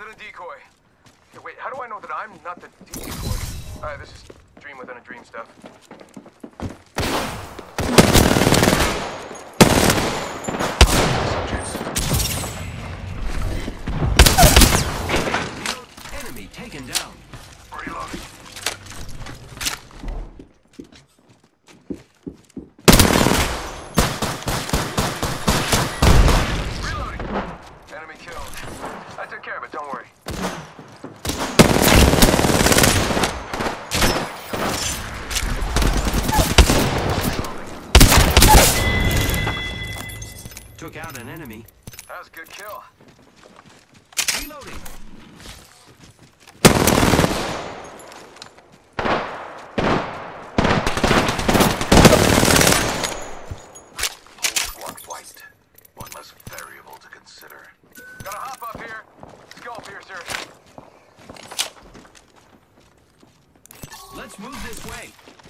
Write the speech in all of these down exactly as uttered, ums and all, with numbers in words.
sending a decoy. Hey, wait, how do I know that I'm not the decoy? Alright, this is dream within a dream stuff. Enemy taken down. Reloading. Reloading. Enemy killed. I took care of it, don't worry. Took out an enemy. That was a good kill. Reloading. Whole squad wiped. One less variable to consider. Gotta hop up here. Skull piercer. Let's move this way.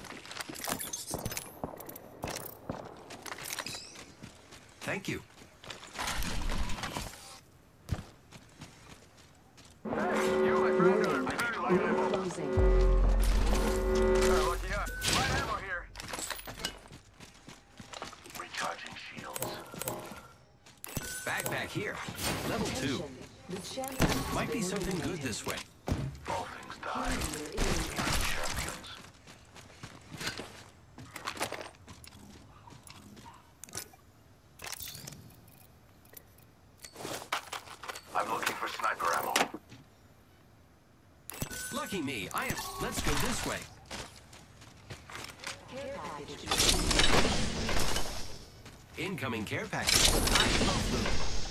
Thank you. Hey, you, my friend, are very light ammo. Closing. Uh, lucky us. Light ammo here. Recharging shields. Backpack here. Level two. Attention. The champion Might be something good this way. All things die. is Champions. I'm looking for sniper ammo. Lucky me. I am. Let's go this way. care package. Incoming care package. I love them.